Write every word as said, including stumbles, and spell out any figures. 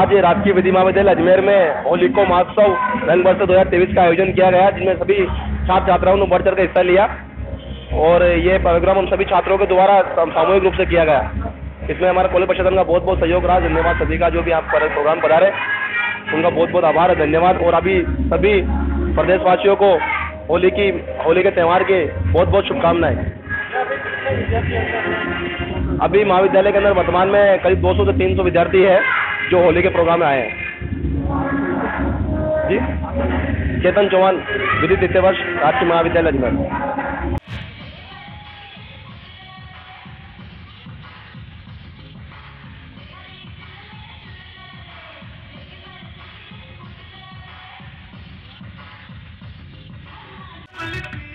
आज राजकीय विधि महाविद्यालय अजमेर में होलिको महोत्सव रंग बरसात दो हजार तेईस का आयोजन किया गया, जिसमें सभी छात्र छात्राओं ने बढ़ चढ़ कर हिस्सा लिया और ये प्रोग्राम हम सभी छात्रों के द्वारा सामूहिक रूप से किया गया। इसमें हमारे कॉलेज प्रशासन का बहुत बहुत सहयोग रहा। धन्यवाद सभी का, जो भी आप प्रोग्राम पधारे उनका बहुत बहुत आभार है, धन्यवाद। और अभी सभी प्रदेशवासियों को होली की होली के त्यौहार के बहुत बहुत शुभकामनाएं। अभी महाविद्यालय के अंदर वर्तमान में करीब दो सौ से तीन सौ विद्यार्थी है जो होली के प्रोग्राम में आए हैं। जी, चेतन चौहान, विधि तृतीय वर्ष, राजकीय महाविद्यालय अजमेर। Will it be